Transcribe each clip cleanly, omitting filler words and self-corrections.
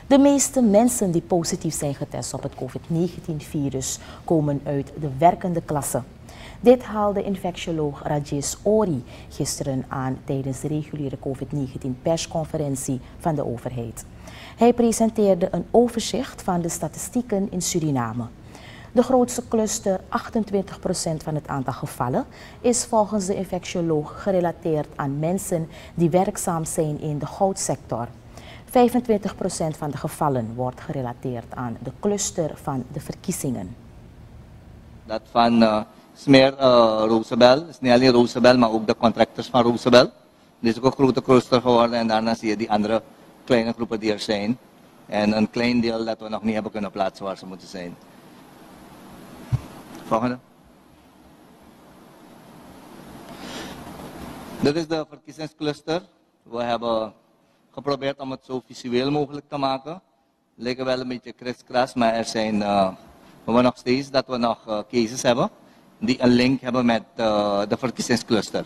De meeste mensen die positief zijn getest op het COVID-19-virus komen uit de werkende klasse. Dit haalde infectioloog Rajesh Ori gisteren aan tijdens de reguliere COVID-19-persconferentie van de overheid. Hij presenteerde een overzicht van de statistieken in Suriname. De grootste cluster, 28% van het aantal gevallen, is volgens de infectioloog gerelateerd aan mensen die werkzaam zijn in de goudsector. 25% van de gevallen wordt gerelateerd aan de cluster van de verkiezingen. Dat van Smeer Roosevelt, is niet alleen Roosevelt, maar ook de contractors van Roosevelt. Dit is ook een grote cluster geworden en daarna zie je die andere kleine groepen die er zijn. En een klein deel dat we nog niet hebben kunnen plaatsen waar ze moeten zijn. Volgende. Dit is de verkiezingscluster. We hebben geprobeerd om het zo visueel mogelijk te maken. Lijken wel een beetje kriskras, maar er zijn we nog steeds dat we nog cases hebben die een link hebben met de verkiezingscluster.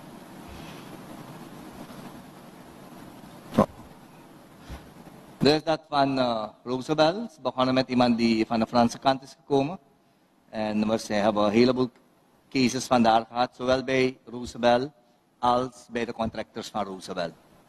Dit is dat van Roosevelt. We begonnen met iemand die van de Franse kant is gekomen. En we hebben een heleboel cases vandaar gehad, zowel bij Roosevelt als bij de contractors van Roosevelt.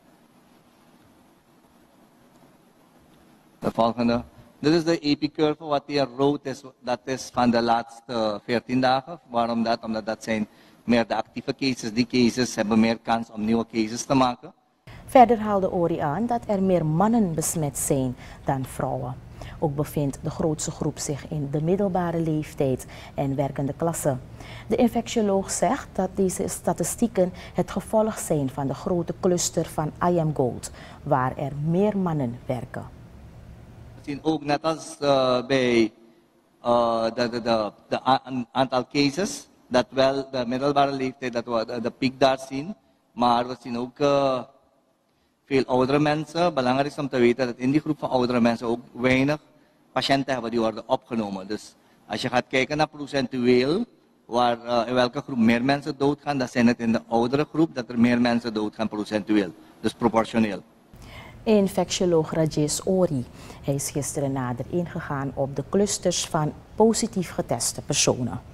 De volgende. Dit is de epicurve, wat hier rood is, dat is van de laatste 14 dagen. Waarom dat? Omdat dat zijn meer de actieve cases. Die cases hebben meer kans om nieuwe cases te maken. Verder haalde Ori aan dat er meer mannen besmet zijn dan vrouwen. Ook bevindt de grootste groep zich in de middelbare leeftijd en werkende klasse. De infectioloog zegt dat deze statistieken het gevolg zijn van de grote cluster van I Am Gold, waar er meer mannen werken. We zien ook net als bij de aantal cases, dat wel de middelbare leeftijd, dat we de piek daar zien. Maar we zien ook veel oudere mensen. Belangrijk is om te weten dat in die groep van oudere mensen ook weinig patiënten hebben die worden opgenomen. Dus als je gaat kijken naar procentueel, in welke groep meer mensen doodgaan, dan zijn het in de oudere groep dat er meer mensen doodgaan procentueel. Dus proportioneel. Infectioloog Rajesh Ori. Hij is gisteren nader ingegaan op de clusters van positief geteste personen.